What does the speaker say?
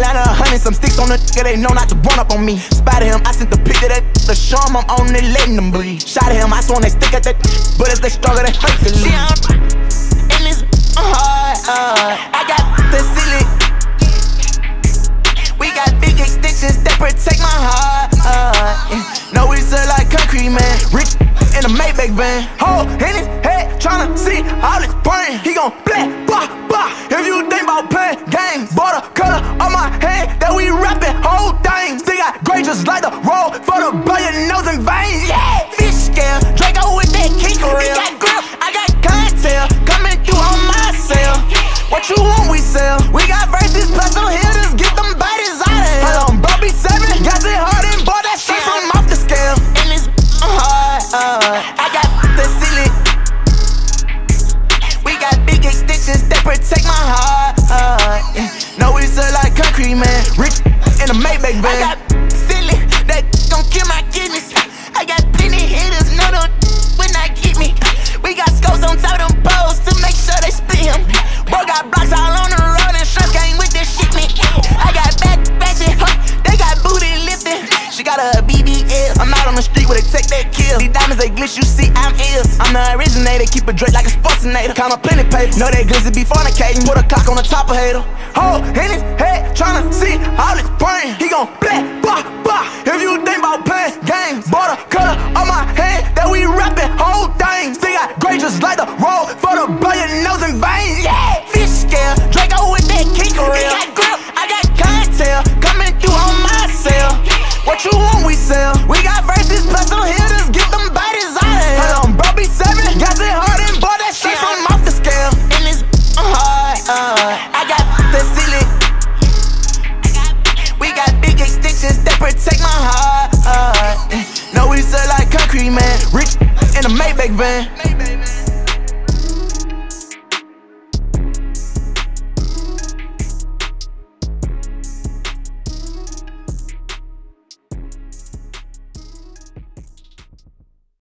Atlanta, hundred, some sticks on the nigga, they know not to run up on me. Spotted him, I sent the picture that to show him I'm on it, letting them breathe. Shot at him, I sworn they stick at that, but as they struggle, they hurt the lead. And this hard, I got the silly. We got big extensions that protect my heart. No, we sell like concrete, man. Rich in a Maybach van. Hole in his head, tryna see all his brain. He gon' black, bah, bah. If you think about playing games, border color on my hand, that we rapping whole things. Still got gray just like the road for the blood your nose and veins. Yeah, fish scale, Draco with that king for real. Got grip, I got Kentrell coming through on my cell. What you want, we sell. We got verses plus on here, just get them bodies out of here. Hold on, bro, be 7, got it hard and bought that shit from off the scale. And it's hard, I got the silly. We got big extensions that protect my heart. No, we sell like concrete, man. Rich in a Maybach van. I got silly, that gon' kill my kidneys. I got plenty hitters, no, don't when I get me. We got scopes on top of them poles to make sure they split him. Boy got blocks all on the road and shrimp came with this shit, man. I got back ratchet, huh? They got booty lifting. She got a BBL. I'm out on the street where they take that kill. These diamonds they glitch, you see I'm ill. I'm the originator, keep a Drake like a sportsinator. Count up plenty paper, know that glizzy be fornicating. Put a clock on the top of hater. Hole in his head, tryna see all his brain. He gon' black, bah, bah. If you think about playing games, border color on my hand, that we rapping whole things. Still got gray just like the road for the blood your nose and veins. Yeah, fish scale, Draco with that king for real. Got grip, I got Kentrell coming through on my cell. What you want, we sell. We got verses plus on here, just get them bodies out of here. Hold on, bro, be 7, got it hard and bought that shit from off the scale. And it's hard, I got the silly. We got big extensions that protect my heart. No, we sell like concrete, man. Rich in a Maybach van.